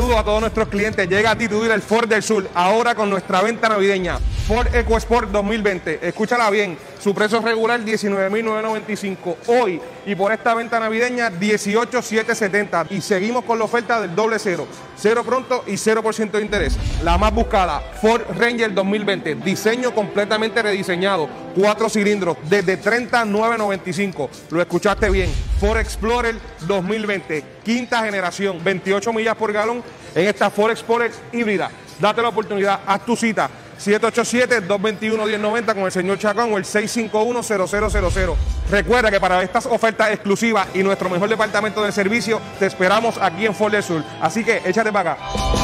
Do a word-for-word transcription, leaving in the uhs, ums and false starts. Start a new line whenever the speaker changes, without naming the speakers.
Saludos a todos nuestros clientes. Llega a ti tu dealer Ford del Sur, ahora con nuestra venta navideña. Ford EcoSport dos mil veinte. Escúchala bien. Su precio regular diecinueve mil novecientos noventa y cinco. Hoy, y por esta venta navideña, dieciocho mil setecientos setenta. Y seguimos con la oferta del doble cero. Cero pronto y cero por ciento de interés. La más buscada, Ford Ranger dos mil veinte. Diseño completamente rediseñado. Cuatro cilindros desde treinta mil novecientos noventa y cinco. Lo escuchaste bien. Ford Explorer dos mil veinte. Quinta generación. veintiocho millas por galón en esta Ford Explorer híbrida. Date la oportunidad. Haz tu cita. siete ocho siete, dos dos uno, uno cero nueve cero con el señor Chacón o el seis cinco uno, cero cero cero cero. Recuerda que para estas ofertas exclusivas y nuestro mejor departamento de servicio, te esperamos aquí en Ford del Sur. Así que échate para acá.